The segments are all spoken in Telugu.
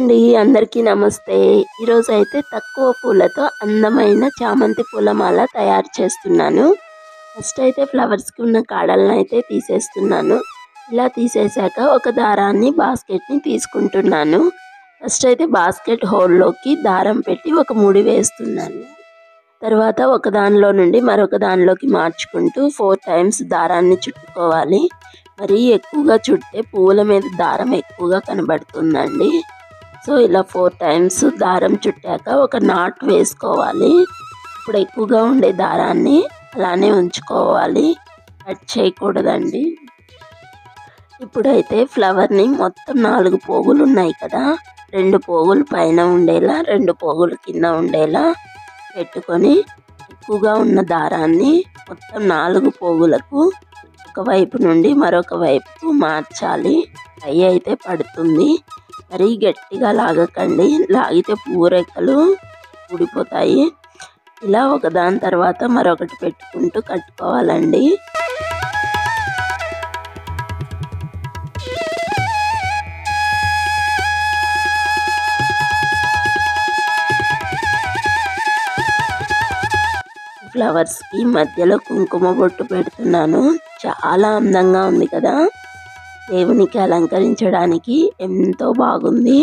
అండి, అందరికీ నమస్తే. ఈరోజు అయితే తక్కువ పూలతో అందమైన చామంతి పూలమాల తయారు చేస్తున్నాను. ఫస్ట్ అయితే ఫ్లవర్స్కి ఉన్న కాడలను అయితే తీసేస్తున్నాను. ఇలా తీసేశాక ఒక దారాన్ని బాస్కెట్ని తీసుకుంటున్నాను. ఫస్ట్ అయితే బాస్కెట్ హోల్లోకి దారం పెట్టి ఒక ముడి వేస్తున్నాను. తర్వాత ఒక దానిలో నుండి మరొక దానిలోకి మార్చుకుంటూ 4 టైమ్స్ దారాన్ని చుట్టుకోవాలి. మరీ ఎక్కువగా చుట్టే పువ్వుల మీద దారం ఎక్కువగా కనబడుతుందండి. సో ఇలా 4 టైమ్స్ దారం చుట్టాక ఒక నాట్ వేసుకోవాలి. ఇప్పుడు ఎక్కువగా ఉండే దారాన్ని అలానే ఉంచుకోవాలి, కట్ చేయకూడదండి. ఇప్పుడైతే ఫ్లవర్ని మొత్తం 4 పోగులు ఉన్నాయి కదా, 2 పోగులు పైన ఉండేలా 2 పోగులు కింద ఉండేలా పెట్టుకొని ఎక్కువగా ఉన్న దారాన్ని మొత్తం 4 పోగులకు ఒకవైపు నుండి మరొక వైపుకు మార్చాలి. పై అయితే పడుతుంది, మరీ గట్టిగా లాగకండి, లాగితే పూరెక్కలు ఊడిపోతాయి. ఇలా ఒకదాని తర్వాత మరొకటి పెట్టుకుంటూ కట్టుకోవాలండి. ఫ్లవర్స్కి మధ్యలో కుంకుమ బొట్టు పెడుతున్నాను. చాలా అందంగా ఉంది కదా, దేవునికి అలంకరించడానికి ఎంతో బాగుంది.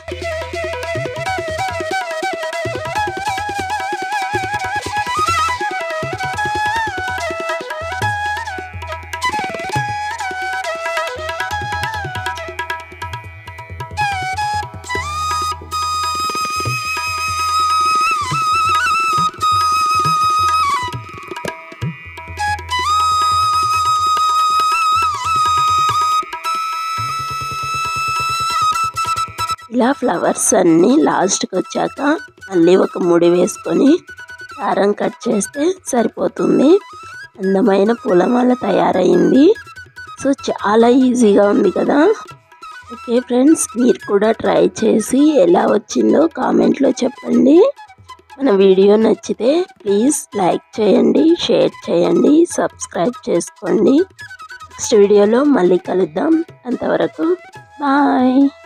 ఇలా ఫ్లవర్స్ అన్నీ లాస్ట్కి వచ్చాక మళ్ళీ ఒక ముడి వేసుకొని దారం కట్ చేస్తే సరిపోతుంది. అందమైన పూలమాల తయారైంది. సో చాలా ఈజీగా ఉంది కదా. ఓకే ఫ్రెండ్స్, మీరు కూడా ట్రై చేసి ఎలా వచ్చిందో కామెంట్లో చెప్పండి. మన వీడియో నచ్చితే ప్లీజ్ లైక్ చేయండి, షేర్ చేయండి, సబ్స్క్రైబ్ చేసుకోండి. నెక్స్ట్ వీడియోలో మళ్ళీ కలుద్దాం. అంతవరకు బాయ్.